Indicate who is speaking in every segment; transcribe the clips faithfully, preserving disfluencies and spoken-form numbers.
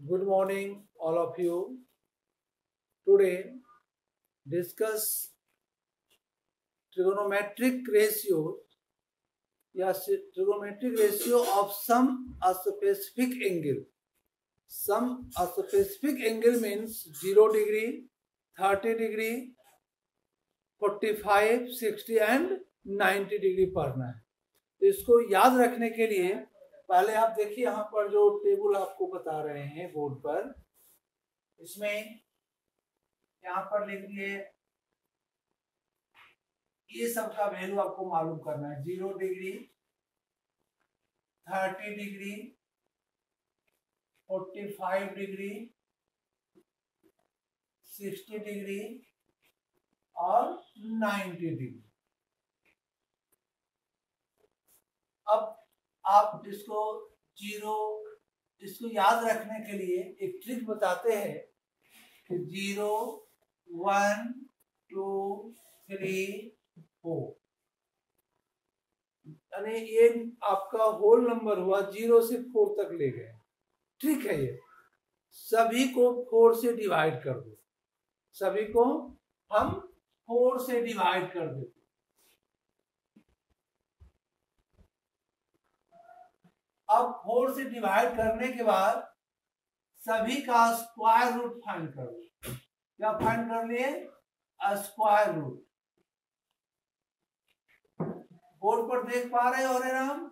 Speaker 1: Good morning, all of you. Today, discuss trigonometric ratio. Yes, trigonometric ratio of some a specific angle. Some a specific angle means zero degree, thirty degree, forty-five, sixty and ninety degree पढ़ना है। तो इसको याद रखने के लिए पहले आप देखिए यहाँ पर जो टेबल आपको बता रहे हैं बोर्ड पर, इसमें यहाँ पर लिखिए ये सब का वैल्यू आपको मालूम करना है। Zero degree, thirty degree, forty five degree, sixty degree और नाइन्टी डिग्री। अब आप इसको जीरो इसको याद रखने के लिए एक ट्रिक बताते हैं कि zero, one, two, three, four, यानी ये आपका होल नंबर हुआ, जीरो से फोर तक ले गए। ठीक है, ये सभी को फोर से डिवाइड कर दो, सभी को हम फोर से डिवाइड कर देते। अब फोर से डिवाइड करने के बाद सभी का स्क्वायर रूट फाइंड कर लो। क्या फाइंड कर लिए? Square root. बोर्ड पर देख पा रहे हो रे राम?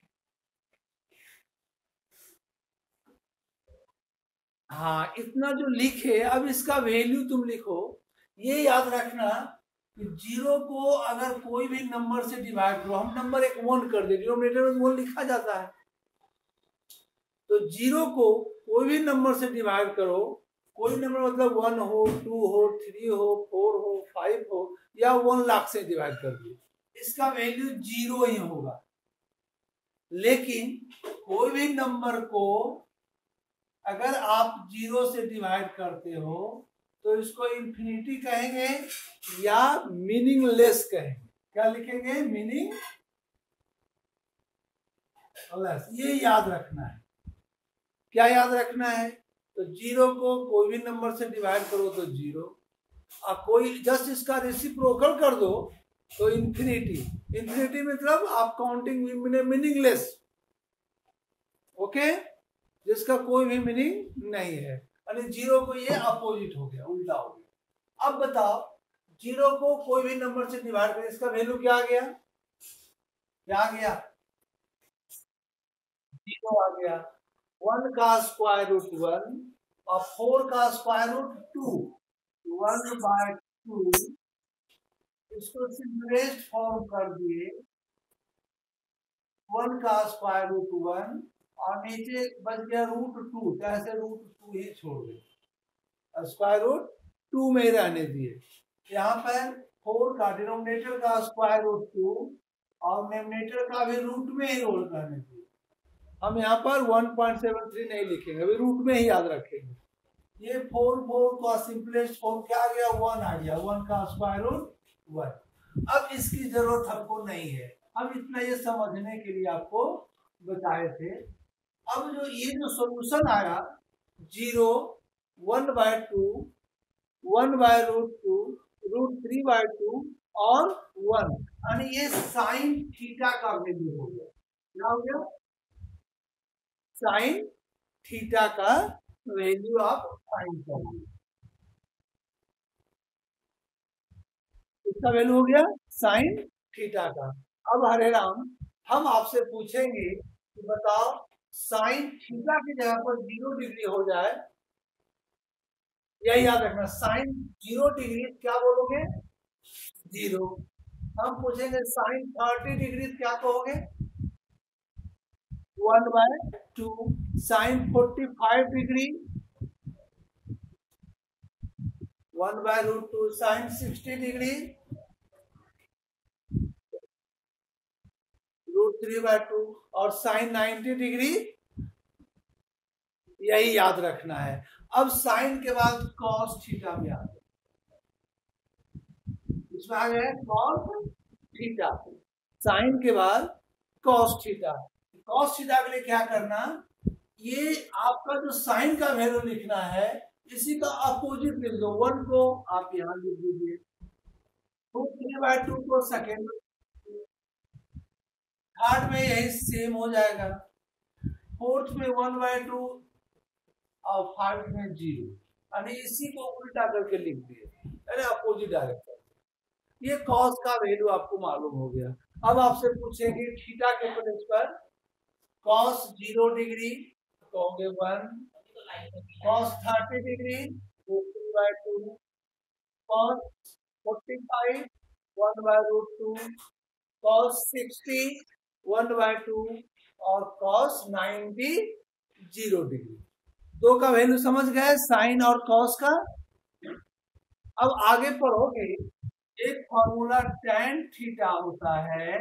Speaker 1: हाँ, इतना जो लिखे, अब इसका वैल्यू तुम लिखो। ये याद रखना कि जीरो को अगर कोई भी नंबर से डिवाइड करो, हम नंबर एक वन कर दे, डिनोमिनेटर में वन लिखा जाता है, तो जीरो को कोई भी नंबर से डिवाइड करो, कोई नंबर मतलब वन हो, टू हो, थ्री हो, फोर हो, फाइव हो, या वन लाख से डिवाइड कर दिए, इसका वैल्यू जीरो ही होगा। लेकिन कोई भी नंबर को अगर आप जीरो से डिवाइड करते हो तो इसको इंफिनिटी कहेंगे या मीनिंगलेस कहेंगे। क्या लिखेंगे? Meaning less. ये याद रखना है। क्या याद रखना है? तो जीरो को कोई भी नंबर से डिवाइड करो तो जीरो, और कोई जस्ट इसका रेसिप्रोकल कर दो तो इंफिनिटी। इंफिनिटी मतलब आप काउंटिंग मीनिंगलेस, ओके, जिसका कोई भी मीनिंग नहीं है। यानी जीरो को ये अपोजिट हो गया, उल्टा हो गया। अब बताओ, जीरो को कोई भी नंबर से डिवाइड करें, इसका वैल्यू क्या आ गया? क्या आ गया? जीरो आ गया। वन का स्क्वायर रूट वन और फोर का square root two, one by two, इसको सिंपलेस्ट फॉर्म कर दिए, वन का स्क्वायर रूट वन और नीचे बच गया रूट टू, कैसे रूट टू ही छोड़ दे, स्क्वायर रूट टू में रहने दिए। यहाँ पर फोर का डिनोमिनेटर का स्क्वायर रूट टू और न्यूमरेटर का भी रूट में ही रोल करने दिए। हम यहाँ पर वन पॉइंट सेवन थ्री नहीं लिखेंगे, अभी रूट में ही याद रखेंगे। ये फोर फोर का सिंपलेस्ट फॉर्म क्या आ गया? वन आ गया, वन का स्क्वायर रूट वन। अब इसकी जरूरत हमको नहीं है, हम इतना ये समझने के लिए आपको बताए थे। अब जो ये जो सॉल्यूशन आया, zero, one by two, one by root two, root three by two और वन, यानी ये साइन थीटा का वैल्यू हो गया। क्या हो गया? साइन थीटा का वैल्यू आप फाइंड करोगे। इसका वैल्यू हो गया साइन थीटा का। अब हरे राम, हम आपसे पूछेंगे कि बताओ, साइन थीटा की जगह पर जीरो डिग्री हो जाए, यही याद रखना, साइन जीरो डिग्री क्या बोलोगे? जीरो। हम पूछेंगे साइन थर्टी डिग्री क्या कहोगे? One by two. Sine forty five degree one by root two. Sine sixty degree root three by two और साइन नाइन्टी डिग्री, यही याद रखना है। अब साइन के बाद कॉस थीटा में आ गया, इसमें आ गया कॉस थीटा। साइन के बाद कॉस थीटा। कॉस थीटा के लिए क्या करना ये आपका जो साइन का वैल्यू लिखना है इसी का अपोजिट लिख दो, वन को आप यहाँ लिख दीजिए, टू थ्री बाई टू को सेकेंड, थर्ड में यही सेम हो जाएगा, फोर्थ में वन बाई टू और फाइव में जीरो, यानी इसी को उल्टा करके लिख दिए, अरे अपोजिट डायरेक्शन। ये कॉस का वैल्यू आपको मालूम हो गया। अब आपसे पूछेंगे थीटा के प्लेस पर कॉस जीरो डिग्री कहोगे one, cos thirty degree three by two, cos forty five one by root two, cos sixty one by two और कॉस नाइन्टी जीरो डिग्री। दो का वैल्यू समझ गए, साइन और कॉस का। अब आगे पढ़ोगे, एक फॉर्मूला tan थीटा होता है,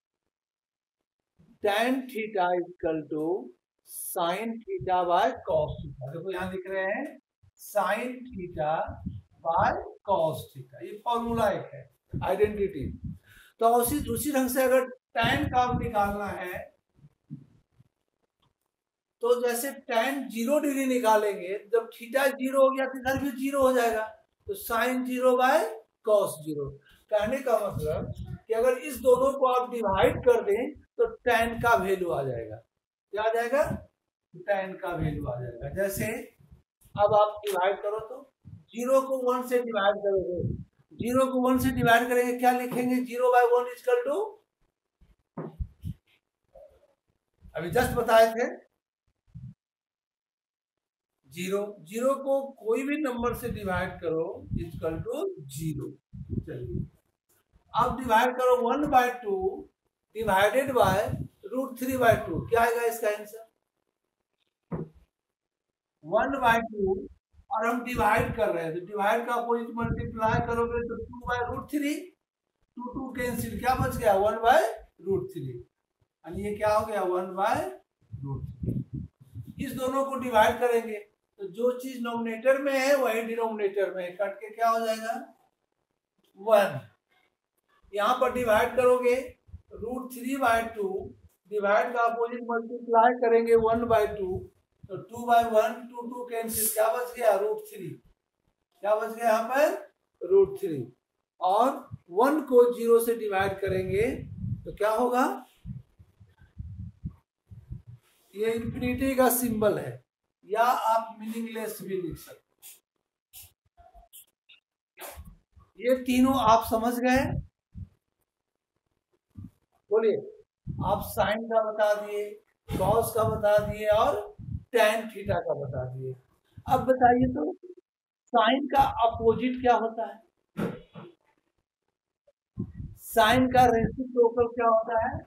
Speaker 1: tan theta equal to sine theta by cos theta. देखो यहाँ लिख रहे हैं sine theta by cos theta, ये फॉर्मूला एक है, आइडेंटिटी। तो उसी उसी ढंग से अगर tan का निकालना है तो जैसे tan जीरो डिग्री निकालेंगे, जब थीटा जीरो हो गया तो इधर भी जीरो हो जाएगा, तो sine zero by cos zero. कहने का मतलब कि अगर इस दोनों को आप डिवाइड कर दें तो tan का वैल्यू आ जाएगा। क्या आ जाएगा? tan का वैल्यू आ जाएगा। जैसे अब आप डिवाइड करो तो जीरो को वन से डिवाइड करोगे, जीरो को वन से डिवाइड करेंगे, क्या लिखेंगे? Zero by one equal to, अभी जस्ट बताए थे जीरो। जीरो को कोई भी नंबर से डिवाइड करो इक्वल टू जीरो। चलिए अब डिवाइड करो one by two divided by root three by two, क्या आएगा इसका आंसर? वन बाय टू और हम डिवाइड कर रहे हैं तो डिवाइड का अपोजिट मल्टीप्लाई करोगे तो two by root three, two two cancel, क्या बच गया? वन बाय रूट थ्री, यानी ये क्या हो गया? One by root three. इस दोनों को डिवाइड करेंगे तो जो चीज नोमिनेटर में है वही डिनोमिनेटर में है, कट के क्या हो जाएगा? वन। यहाँ पर डिवाइड करोगे root three by two, divide का अपोजिट मल्टीप्लाई करेंगे वन बाय टू, तो two by one, two two cancel, क्या बच गया? Root three. क्या बच गया यहाँ पर? Root three. और वन को जीरो से डिवाइड करेंगे तो क्या होगा? ये इंफिनिटी का सिंबल है, या आप मीनिंगलेस भी लिख सकते। ये तीनों आप समझ गए? बोलिए। आप साइन का बता दिए, कॉस का बता दिए और tan थीटा का बता दिए। अब बताइए तो साइन का अपोजिट क्या होता है? साइन का रेसिप्रोकल क्या होता है?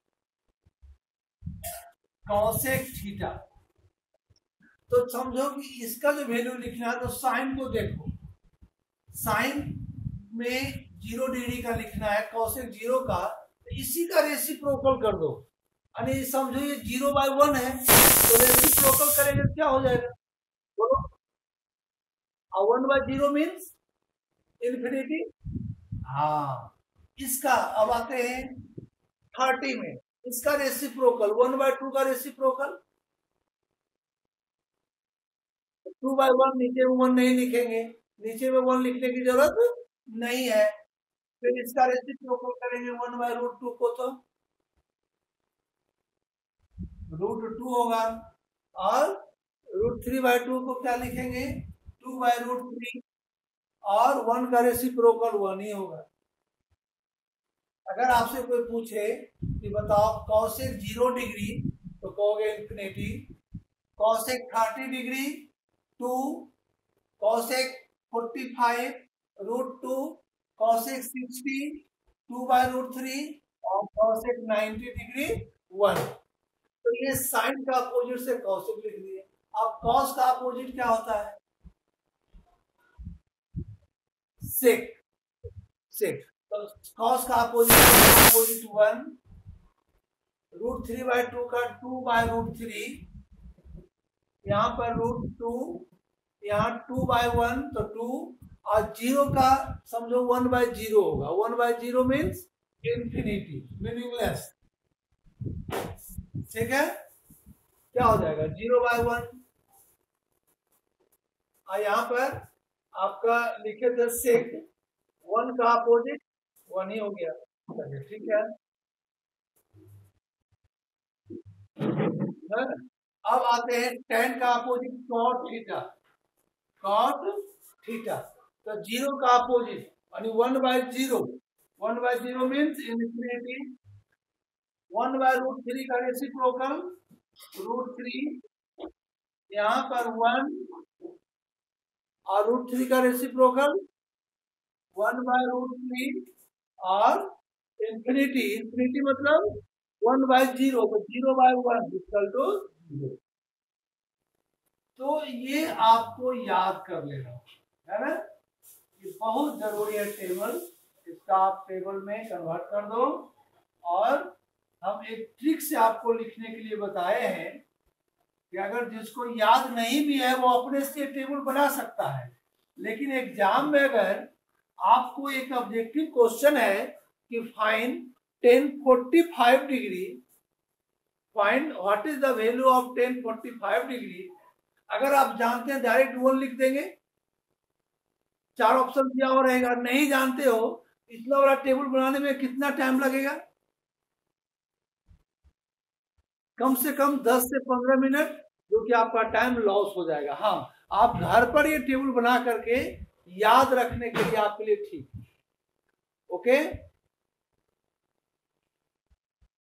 Speaker 1: Cosec theta. तो समझो कि इसका जो वैल्यू लिखना है तो साइन को देखो, साइन में जीरो डिग्री का लिखना है, कॉसेक जीरो का, तो इसी का रेसिप्रोकल कर दो, यानी समझो ये जीरो बाय वन है तो रेसिप्रोकल करेंगे क्या हो जाएगा? बोलो। One by zero means infinity. हाँ, इसका अब आते हैं थर्टी में, इसका रेसिप्रोकल वन बाय टू का रेसिप्रोकल, टू बाय वन नीचे में वन नहीं लिखेंगे, नीचे में वन लिखने की जरूरत नहीं है। फिर इसका रेसिप्रोकल करेंगे वन बाय रूट टू को तो रूट टू होगा, और रूट थ्री बाय टू को क्या लिखेंगे? टू बाय रूट थ्री, और वन का रेसिप्रोकल वन ही होगा। अगर आपसे कोई पूछे कि बताओ कॉसेक जीरो डिग्री तो कहोगे infinity, cosec thirty degree two, cosec forty five root two, cosec sixty two by root three और कॉसेक नाइन्टी डिग्री वन। तो ये साइन का अपोजिट से कॉसेक लिख दिए। अब कॉस का अपोजिट क्या होता है? सेक। सेक। तो कॉस का opposite opposite one, root three by two का टू बाय रूट थ्री, यहाँ पर रूट टू, यहाँ टू बाय वन तो टू, और जीरो का समझो वन बाय जीरो होगा, one by zero means infinity, meaningless. ठीक है, क्या हो जाएगा जीरो बाय वन। और यहाँ पर आपका लिखे थे सेक, वन का अपोजिट वन ही हो गया, ठीक है। अब आते हैं टेन का opposite cot theta, cot theta. तो जीरो का अपोजिट यानी one by zero, one by zero means infinity, one by root three का रेसिप्रोकल रूट थ्री, यहाँ पर वन और रूट थ्री का reciprocal one by root three और इन्फिनिटी, इन्फिनिटी मतलब वन बाय जीरो, तो zero by one equal to zero. तो ये आपको याद कर लेना है ना, ये बहुत जरूरी है टेबल, इसका आप टेबल में कन्वर्ट कर दो। और हम एक ट्रिक से आपको लिखने के लिए बताए हैं कि अगर जिसको याद नहीं भी है वो अपने से टेबल बना सकता है, लेकिन एग्जाम में अगर आपको एक ऑब्जेक्टिव क्वेश्चन है कि find tan forty five degree, find what is the value of tan forty five degree, अगर आप जानते हैं डायरेक्ट वन लिख देंगे, चार ऑप्शन दिया हुआ रहेगा। नहीं जानते हो इतना बड़ा टेबल बनाने में कितना टाइम लगेगा, कम से कम दस से पंद्रह मिनट, जो कि आपका टाइम लॉस हो जाएगा। हाँ, आप घर पर ये टेबल बना करके याद रखने के लिए आपके लिए ठीक, ओके।